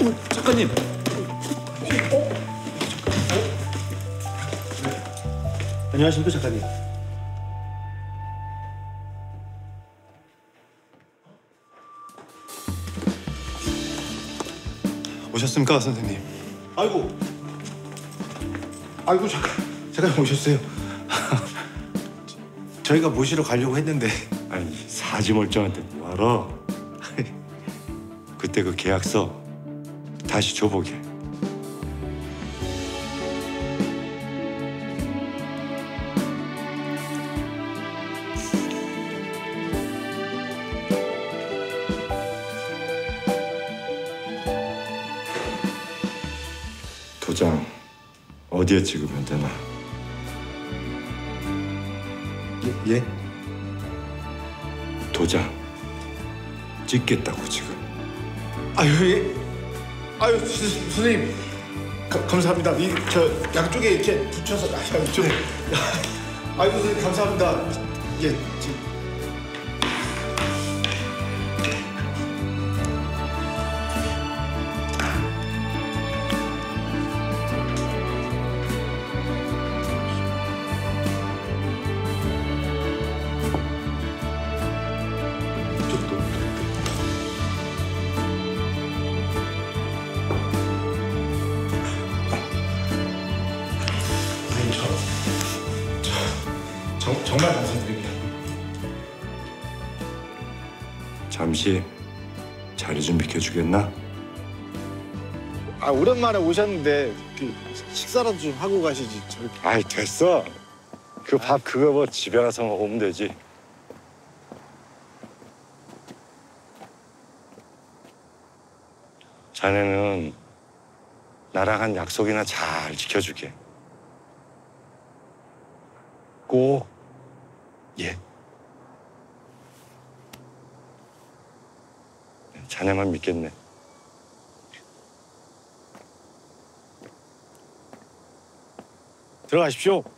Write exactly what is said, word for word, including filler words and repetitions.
어, 작가님. 어? 어? 네. 안녕하십니까, 작가님. 오셨습니까, 선생님? 아이고. 아이고, 잠깐. 잠깐 오셨어요. 저희가 모시러 가려고 했는데. 아니, 사지 멀쩡한데 뭐하러? 그때 그 계약서 다시 줘보게. 도장 어디에 찍으면 되나? 예? 예? 도장 찍겠다고 지금. 아유, 예. 아유, 스, 선생님. 가, 감사합니다. 이, 저 양쪽에 이렇게 붙여서. 아유, 좀. 아이고, 선생님, 감사합니다. 예, 지금. 정, 정말 감사드립니다. 잠시 자리 좀 비켜주겠나? 아, 오랜만에 오셨는데 그 식사라도 좀 하고 가시지. 저렇게. 아이, 됐어. 그 밥 그거 뭐 집에 가서 먹으면 되지. 자네는 나랑 한 약속이나 잘 지켜줄게. 꼭. 예. 자네만 믿겠네. 들어가십시오.